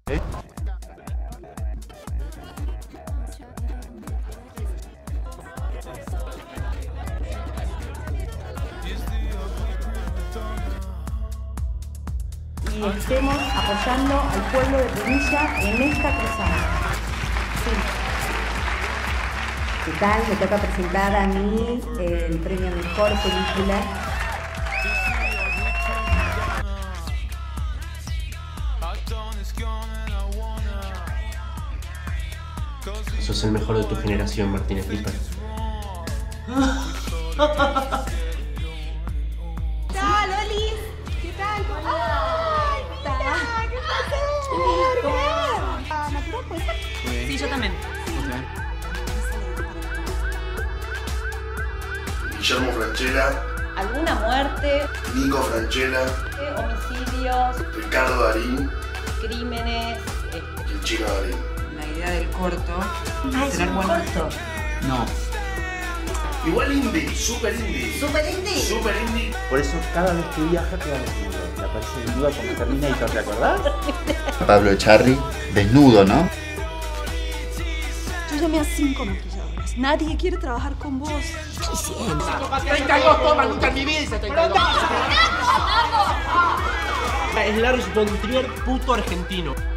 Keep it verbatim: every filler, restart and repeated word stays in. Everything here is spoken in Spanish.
¿Eh? Y estemos apoyando al pueblo de Punilla en esta cruzada. Sí. ¿Qué tal? Me toca presentar a mí el premio Mejor Película. Sos el mejor de tu generación, Martínez Lipper. ¡Hola, Loli! ¿Qué tal? ¡Ay, mira! ¿Qué pasa? ¿Natural puede ser? Sí, yo también. Guillermo Francella, ¿Alguna muerte? Nico Francella, ¿Homicidios? Ricardo Darín ¿Crímenes? y el Chino Darín. La idea del corto Ah, es tener buenos corto. No. Igual indie, super indie. ¿Super indie? Super indie. Por eso cada vez que viaja queda desnudo. Le aparece desnudo cuando Terminator, ¿te acordás? Pablo Echarri, desnudo, ¿no? Yo llamé a cinco maquilladoras. Nadie quiere trabajar con vos. treinta y dos tomas, nunca en mi vida hice treinta y dos. Es Lars von Trier, puto argentino.